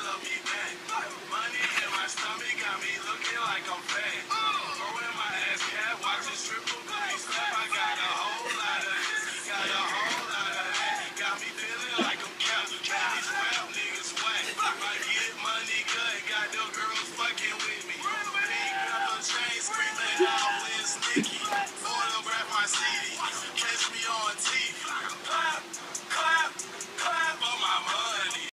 love me back. Money in my stomach got me